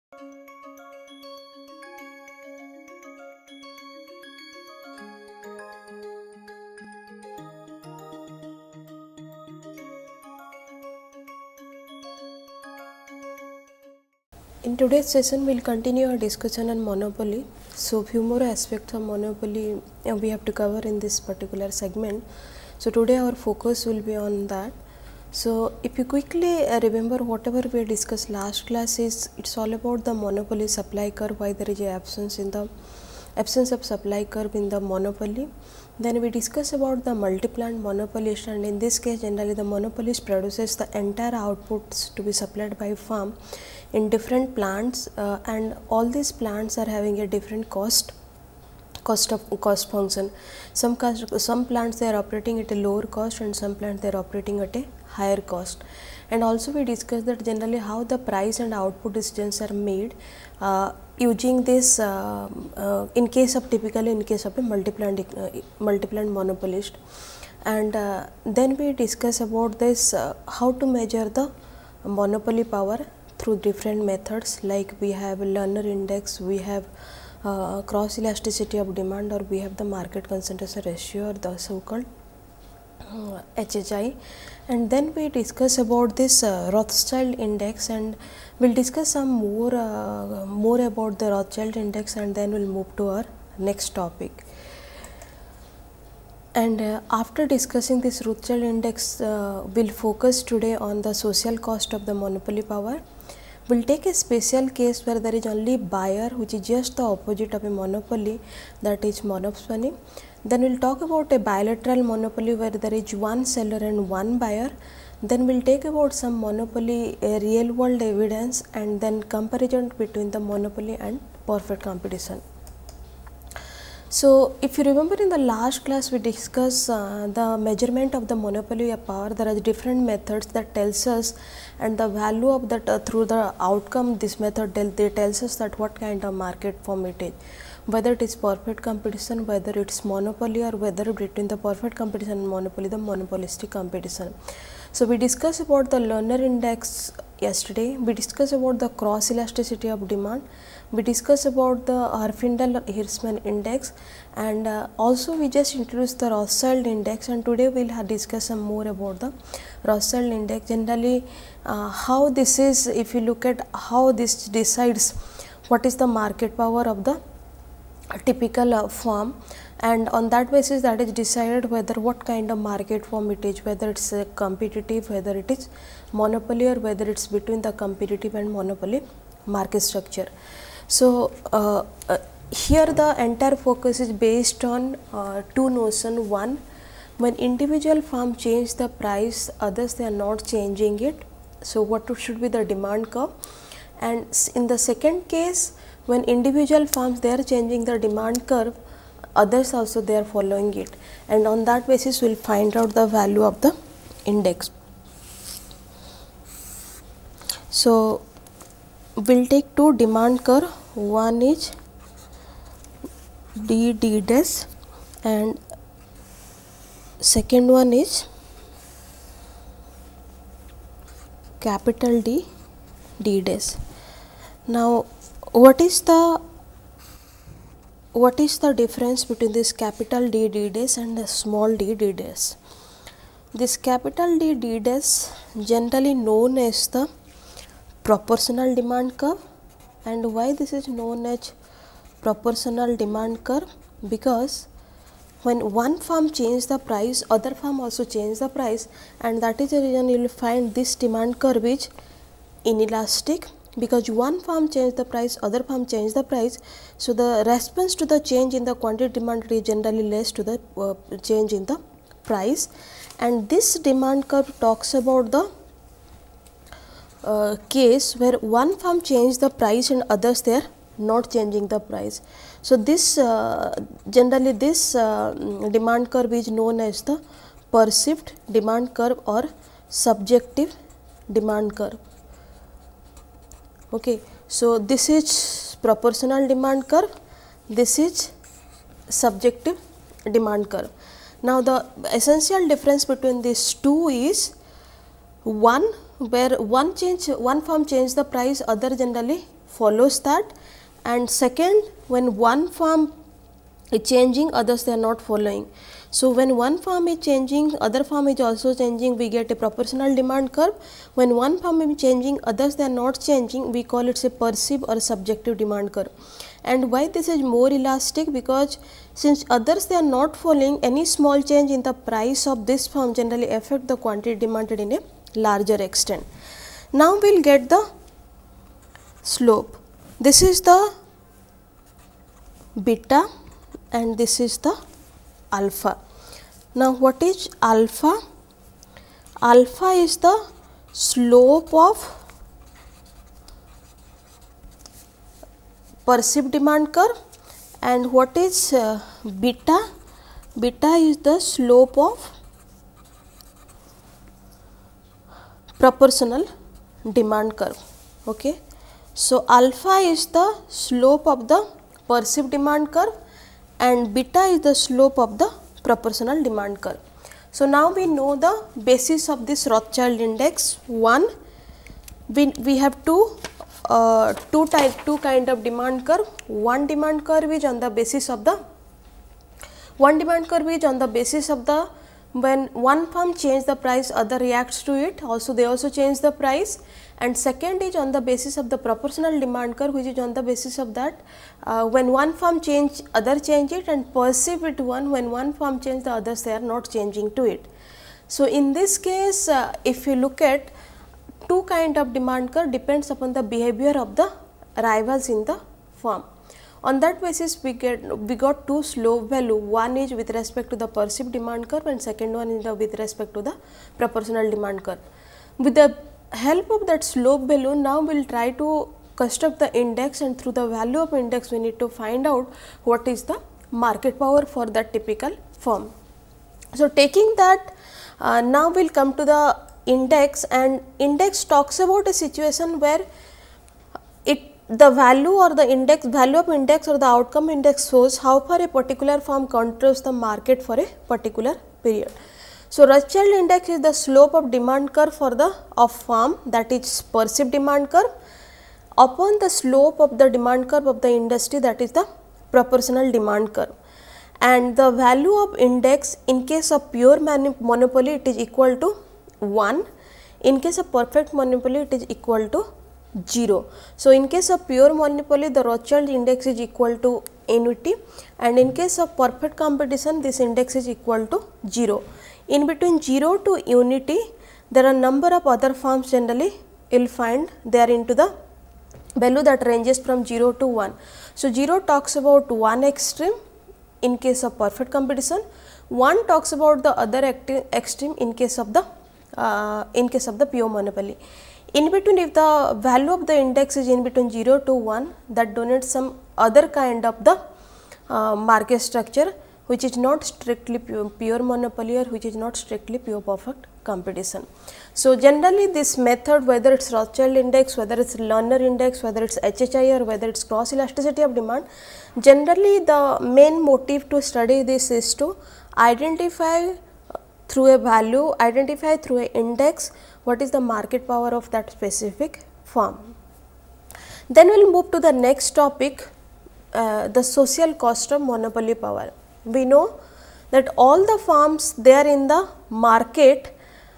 In today's session, we will continue our discussion on monopoly. So, few more aspects of monopoly we have to cover in this particular segment. So, today our focus will be on that. So, if you quickly remember whatever we discussed last class is, it's all about the monopoly supply curve, why there is a absence of supply curve in the monopoly. Then we discuss about the multi-plant monopolist, and in this case generally the monopolist produces the entire outputs to be supplied by firm in different plants, and all these plants are having a different cost function. Some plants they are operating at a lower cost, and some plants they are operating at a higher cost. And also we discussed that generally how the price and output decisions are made using this in case of a multi-plant monopolist. And then we discuss about this how to measure the monopoly power through different methods, like we have Lerner index, we have cross elasticity of demand, or we have the market concentration ratio, or the so called HHI. And then we discuss about this Rothschild index, and we will discuss some more about the Rothschild index, and then we will move to our next topic. And after discussing this Rothschild index, we will focus today on the social cost of the monopoly power. We will take a special case where there is only buyer, which is just the opposite of a monopoly, that is monopsony. Then we will talk about a bilateral monopoly where there is one seller and one buyer. Then we will take about some monopoly real world evidence, and then comparison between the monopoly and perfect competition. So, if you remember in the last class we discussed the measurement of the monopoly power. There are different methods that tells us, and the value of that through the outcome this method tells us that what kind of market form it is, whether it is perfect competition, whether it is monopoly, or whether between the perfect competition and monopoly, the monopolistic competition. So, we discussed about the Lerner index yesterday, we discussed about the cross elasticity of demand, we discussed about the Herfindahl-Hirschman index, and also we just introduced the Rothschild index, and today we will discuss some more about the Rothschild index. Generally how this is, if you look at how this decides what is the market power of the typical firm, and on that basis that is decided whether what kind of market form it is, whether it is competitive, whether it is monopoly, or whether it is between the competitive and monopoly market structure. So, here the entire focus is based on two notions. One, when individual firm change the price, others they are not changing it. So, what should be the demand curve? And in the second case, when individual firms they are changing the demand curve, others also they are following it, and on that basis we will find out the value of the index. So, we will take two demand curve, one is D dash and second one is capital D dash. Now, what is the difference between this capital D dash and the small d dash? This capital D dash generally known as the proportional demand curve. And why this is known as proportional demand curve? Because when one firm change the price, other firm also change the price, and that is the reason you will find this demand curve is inelastic, because one firm change the price, other firm change the price. So, the response to the change in the quantity demand is generally less to the change in the price, and this demand curve talks about the case where one firm change the price and others they are not changing the price. So, this generally this demand curve is known as the perceived demand curve or subjective demand curve. Okay. So, this is proportional demand curve, this is subjective demand curve. Now, the essential difference between these two is one where one firm change the price, other generally follows that, and second, when one farm is changing, others they are not following. So, when one farm is changing, other farm is also changing, we get a proportional demand curve. When one farm is changing, others they are not changing, we call it a perceived or subjective demand curve. And why this is more elastic? Because since others they are not following, any small change in the price of this farm generally affect the quantity demanded in a larger extent. Now, we will get the slope. This is the beta and this is the alpha. Now, what is alpha? Alpha is the slope of perceived demand curve, and what is beta? Beta is the slope of proportional demand curve. Okay. So, alpha is the slope of the perceived demand curve and beta is the slope of the proportional demand curve. So, now we know the basis of this Rothschild index. One, we have two kind of demand curve. One demand curve is on the basis of the when one firm change the price, other reacts to it, also they also change the price, and second is on the basis of the proportional demand curve, which is on the basis of that when one firm change, other change it, and perceive it one, when one firm change, the others they are not changing to it. So, in this case if you look at two kind of demand curve depends upon the behavior of the rivals in the firm. On that basis we got two slope value, one is with respect to the perceived demand curve and second one is with respect to the proportional demand curve. With the help of that slope value, now we will try to construct the index, and through the value of index we need to find out what is the market power for that typical firm. So, taking that now we will come to the index, and index talks about a situation where the value or the index, value of index or the outcome index shows how far a particular firm controls the market for a particular period. So, Rothschild index is the slope of demand curve for the firm, that is perceived demand curve, upon the slope of the demand curve of the industry, that is the proportional demand curve. And the value of index in case of pure monopoly it is equal to 1, in case of perfect monopoly it is equal to 0. So, in case of pure monopoly the Rothschild index is equal to unity, and in case of perfect competition this index is equal to 0. In between 0 to unity there are number of other firms, generally you will find they are into the value that ranges from 0 to 1. So, 0 talks about one extreme in case of perfect competition, 1 talks about the other extreme in case of the pure monopoly. In between, if the value of the index is in between 0 to 1, that denotes some other kind of the market structure which is not strictly pure monopoly or which is not strictly pure perfect competition. So, generally this method, whether it is Rothschild index, whether it is Lerner index, whether it is HHI or whether it is cross elasticity of demand, generally the main motive to study this is to identify through a value, identify through an index what is the market power of that specific firm. Then we will move to the next topic, the social cost of monopoly power. We know that all the firms they are in the market,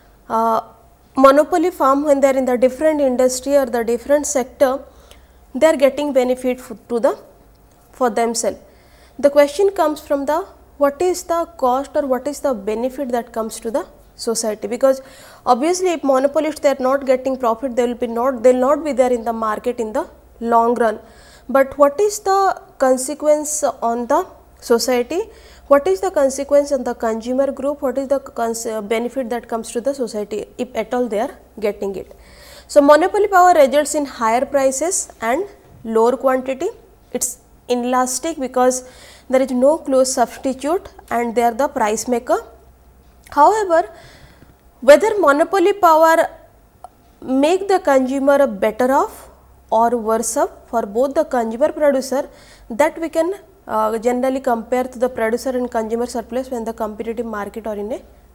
monopoly firm, when they are in the different industry or the different sector, they are getting benefit for themselves. The question comes from the what is the cost or what is the benefit that comes to the society, because obviously if monopolists they are not getting profit, they will not be there in the market in the long run. But what is the consequence on the society, what is the consequence on the consumer group, what is the benefit that comes to the society if at all they are getting it. So, monopoly power results in higher prices and lower quantity. It is inelastic because there is no close substitute and they are the price maker. However, whether monopoly power make the consumer better off or worse off for both the consumer producer, that we can generally compare to the producer and consumer surplus when the competitive market are in a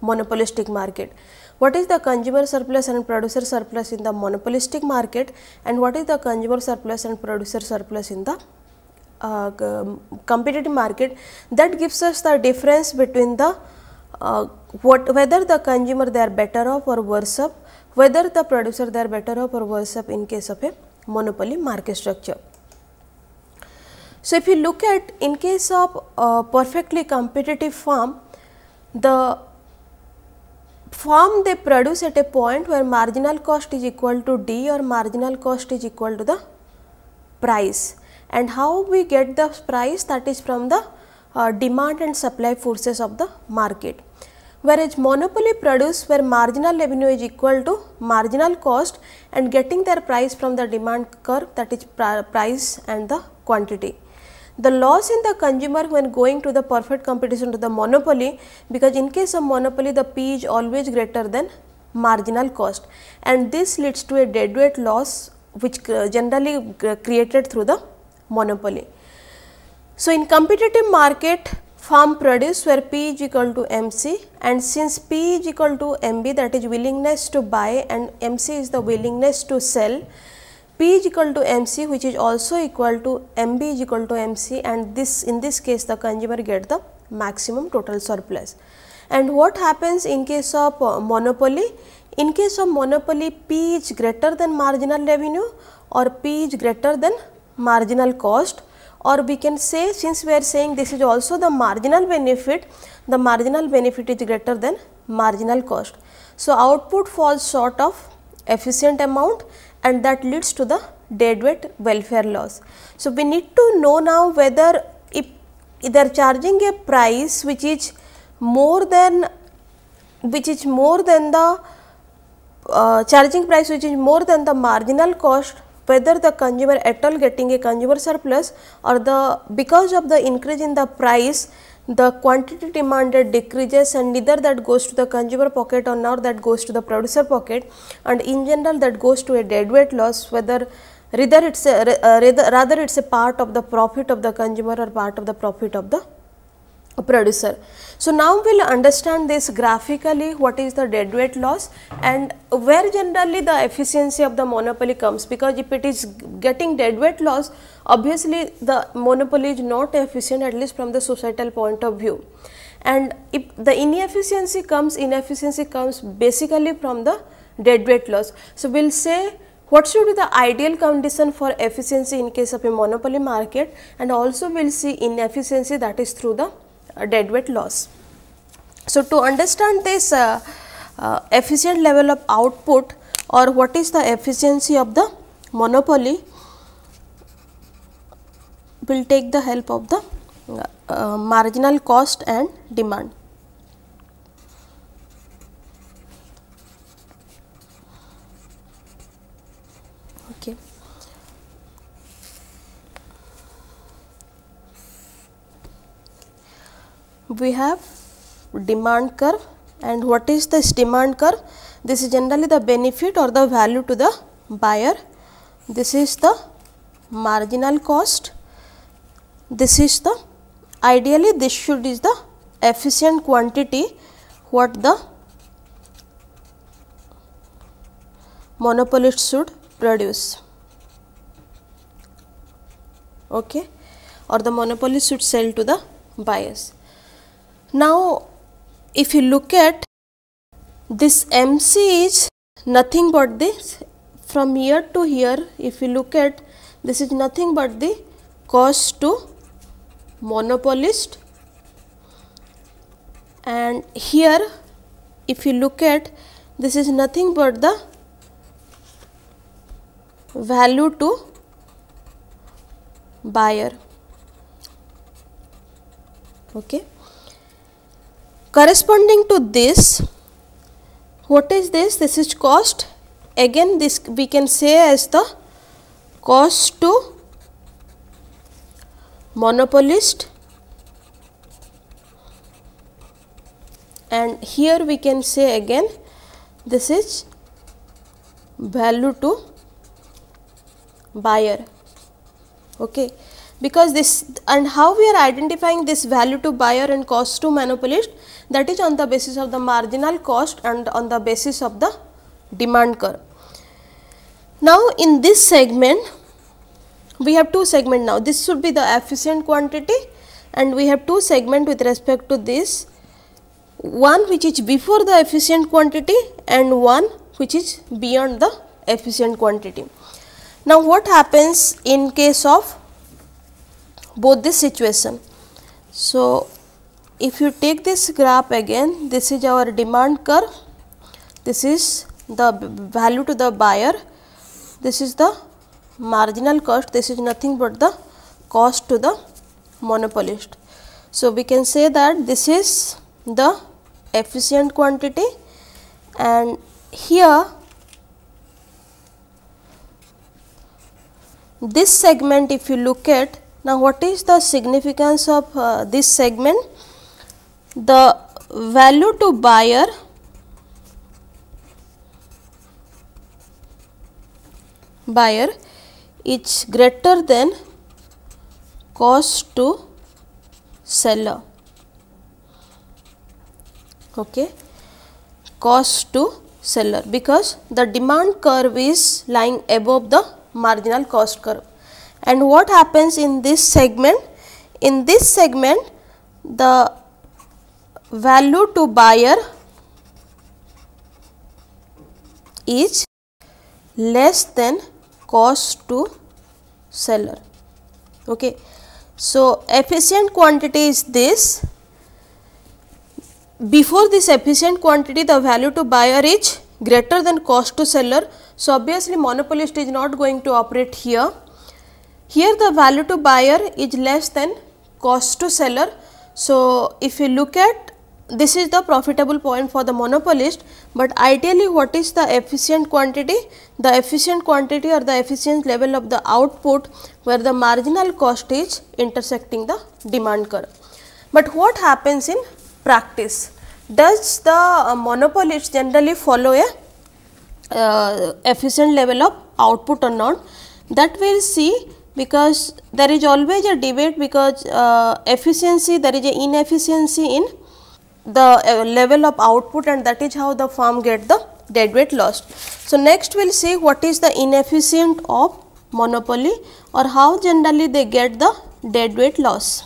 monopolistic market. What is the consumer surplus and producer surplus in the monopolistic market, and what is the consumer surplus and producer surplus in the competitive market? That gives us the difference between the whether the consumer they are better off or worse off, whether the producer they are better off or worse off in case of a monopoly market structure. So, if you look at in case of a perfectly competitive firm, the firm they produce at a point where marginal cost is equal to D or marginal cost is equal to the price, and how we get the price, that is from the demand and supply forces of the market. Whereas monopoly produce where marginal revenue is equal to marginal cost and getting their price from the demand curve, that is price and the quantity. The loss in the consumer when going to the perfect competition to the monopoly, because in case of monopoly the P is always greater than marginal cost, and this leads to a deadweight loss which generally created through the monopoly. So, in competitive market, firm produce where P is equal to MC, and since P is equal to MB, that is willingness to buy, and MC is the willingness to sell, P is equal to MC, which is also equal to MB is equal to MC, and this in this case the consumer get the maximum total surplus. And what happens in case of monopoly? In case of monopoly, P is greater than marginal revenue or P is greater than marginal cost, or we can say, since we are saying this is also the marginal benefit is greater than marginal cost. So, output falls short of efficient amount, and that leads to the deadweight welfare loss. So, we need to know now whether if they are charging a price which is more than the charging price which is more than the marginal cost, whether the consumer at all getting a consumer surplus, or the because of the increase in the price the quantity demanded decreases, and neither that goes to the consumer pocket or nor that goes to the producer pocket, and in general that goes to a deadweight loss, whether rather it is a part of the profit of the consumer or part of the profit of the producer. So, now we will understand this graphically, what is the deadweight loss and where generally the efficiency of the monopoly comes, because if it is getting deadweight loss, obviously the monopoly is not efficient, at least from the societal point of view. And if the inefficiency comes basically from the deadweight loss. So, we will say what should be the ideal condition for efficiency in case of a monopoly market, and also we will see inefficiency, that is through the deadweight loss. So, to understand this efficient level of output or what is the efficiency of the monopoly, we will take the help of the marginal cost and demand. Okay. We have demand curve, and what is this demand curve? This is generally the benefit or the value to the buyer. This is the marginal cost. This is the ideally this should is the efficient quantity what the monopolist should produce. Okay, or the monopolist should sell to the buyers. Now, if you look at this MC is nothing but this from here to here, if you look at this is nothing but the cost to monopolist, and here if you look at this is nothing but the value to buyer. Okay. Corresponding to this, what is this? This is cost. Again this we can say as the cost to monopolist, and here we can say again this is value to buyer. Okay. because this, and how we are identifying this value to buyer and cost to monopolist, that is on the basis of the marginal cost and on the basis of the demand curve. Now, in this segment we have two segments now. This should be the efficient quantity and we have two segments with respect to this, one which is before the efficient quantity and one which is beyond the efficient quantity. Now, what happens in case of both this situation? So, if you take this graph again, this is our demand curve, this is the value to the buyer, this is the marginal cost, this is nothing but the cost to the monopolist. So, we can say that this is the efficient quantity, and here this segment, if you look at, now what is the significance of this segment? The value to buyer is greater than cost to seller. Okay, cost to seller, because the demand curve is lying above the marginal cost curve. And what happens in this segment? In this segment, the value to buyer is less than cost to seller. Okay. So, efficient quantity is this. Before this efficient quantity, the value to buyer is greater than cost to seller. So, obviously monopolist is not going to operate here. Here the value to buyer is less than cost to seller. So, if you look at, this is the profitable point for the monopolist, but ideally what is the efficient quantity? The efficient quantity or the efficient level of the output where the marginal cost is intersecting the demand curve. But what happens in practice? Does the monopolist generally follow a efficient level of output or not? That we will see, because there is always a debate, because efficiency, there is a inefficiency in the level of output, and that is how the firm get the deadweight loss. So, next we will see what is the inefficient of monopoly, or how generally they get the deadweight loss.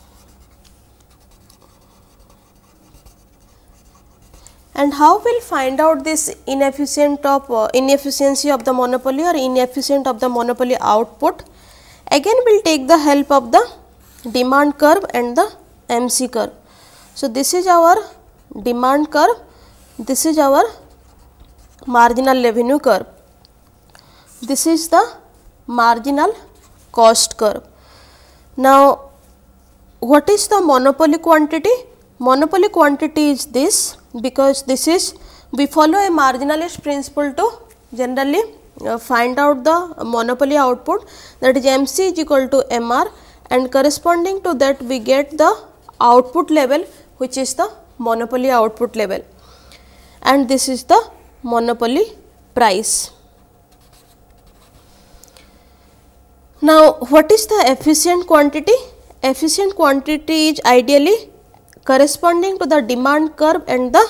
And how we will find out this inefficiency of the monopoly or inefficient of the monopoly output? Again we will take the help of the demand curve and the MC curve. So, this is our demand curve, this is our marginal revenue curve, this is the marginal cost curve. Now, what is the monopoly quantity? Monopoly quantity is this, because this is, we follow a marginalist principle to generally find out the monopoly output, that is MC is equal to MR, and corresponding to that we get the output level, which is the monopoly output level, and this is the monopoly price. Now, what is the efficient quantity? Efficient quantity is ideally corresponding to the demand curve and the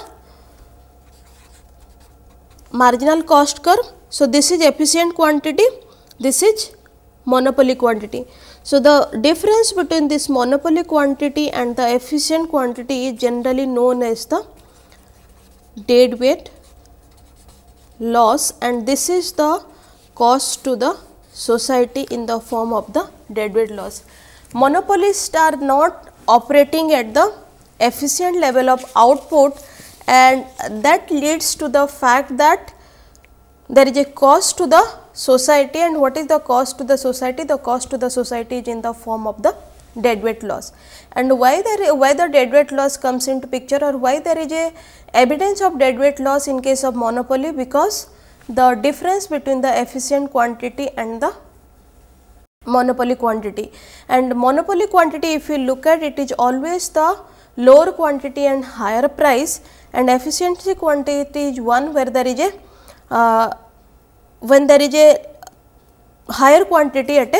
marginal cost curve. So, this is efficient quantity, this is monopoly quantity. So, the difference between this monopoly quantity and the efficient quantity is generally known as the deadweight loss, and this is the cost to the society in the form of the deadweight loss. Monopolists are not operating at the efficient level of output, and that leads to the fact that there is a cost to the society. And what is the cost to the society? The cost to the society is in the form of the deadweight loss. And why the deadweight loss comes into picture, or why there is a evidence of deadweight loss in case of monopoly? Because the difference between the efficient quantity and the monopoly quantity, and monopoly quantity, if you look at it, is always the lower quantity and higher price, and efficiency quantity is one where there is a when there is a higher quantity at a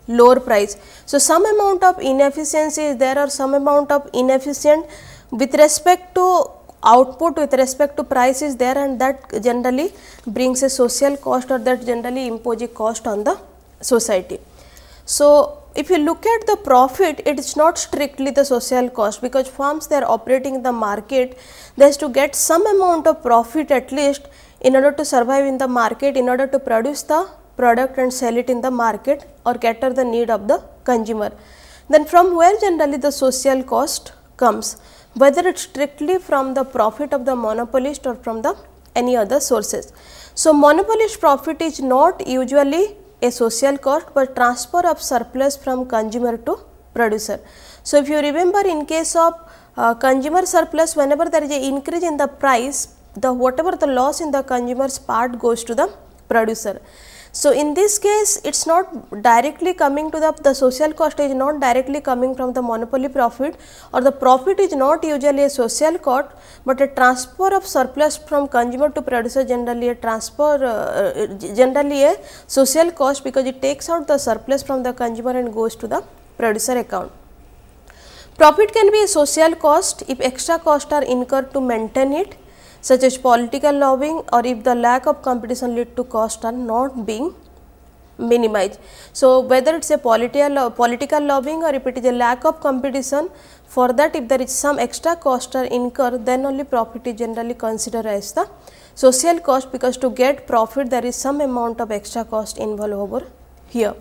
lower price. So, some amount of inefficiency is there, or some amount of inefficient with respect to output, with respect to price is there, and that generally brings a social cost, or that generally impose a cost on the society. So, if you look at the profit, it is not strictly the social cost, because firms, they are operating in the market, they has to get some amount of profit at least in order to survive in the market, in order to produce the product and sell it in the market or cater the need of the consumer. Then from where generally the social cost comes, whether it is strictly from the profit of the monopolist or from the any other sources. So, monopolist profit is not usually a social cost, but transfer of surplus from consumer to producer. So, if you remember, in case of consumer surplus, whenever there is an increase in the price, the whatever the loss in the consumer's part goes to the producer. So, in this case, it is not directly coming to the social cost is not directly coming from the monopoly profit, or the profit is not usually a social cost, but a transfer of surplus from consumer to producer, generally a transfer, generally a social cost, because it takes out the surplus from the consumer and goes to the producer account. Profit can be a social cost if extra costs are incurred to maintain it, such as political lobbying, or if the lack of competition lead to costs are not being minimized. So, whether it is a political lobbying, or if it is a lack of competition, for that if there is some extra cost are incurred, then only profit is generally considered as the social cost, because to get profit there is some amount of extra cost involved over here.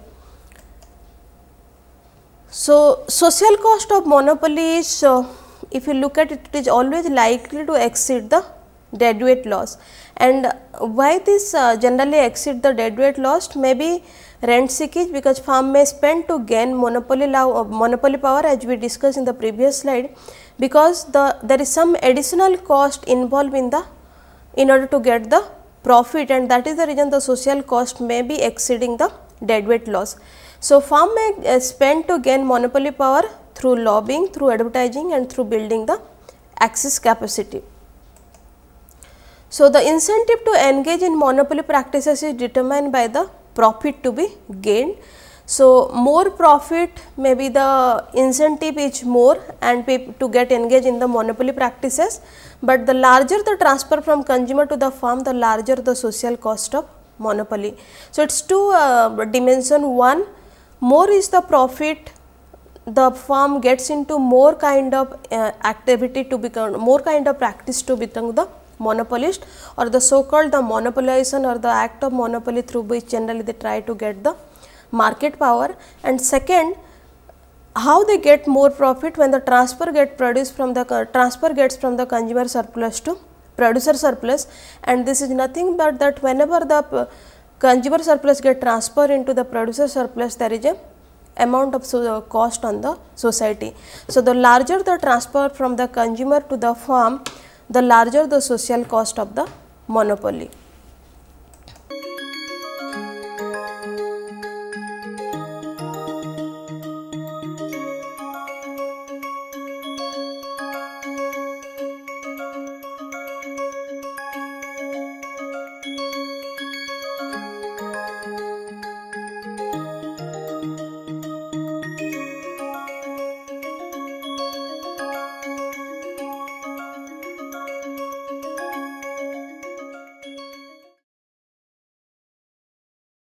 So, social cost of monopoly is, if you look at it, it is always likely to exceed the deadweight loss. And why this generally exceed the deadweight loss? Maybe rent seekage, because firm may spend to gain monopoly power, as we discussed in the previous slide, because there is some additional cost involved in order to get the profit, and that is the reason the social cost may be exceeding the deadweight loss. So, firm may spend to gain monopoly power through lobbying, through advertising, and through building the access capacity. So, the incentive to engage in monopoly practices is determined by the profit to be gained. So, more profit, maybe the incentive is more and to get engaged in the monopoly practices, but the larger the transfer from consumer to the firm, the larger the social cost of monopoly. So, it is two dimension. One, more is the profit, the firm gets into more kind of activity to become, more kind of practice to become the monopolist, or the so called the monopolization, or the act of monopoly through which generally they try to get the market power. And second, how they get more profit when the transfer gets from the consumer surplus to producer surplus, and this is nothing but that whenever the consumer surplus get transferred into the producer surplus, there is a amount of cost on the society. So, the larger the transfer from the consumer to the firm, the larger the social cost of the monopoly.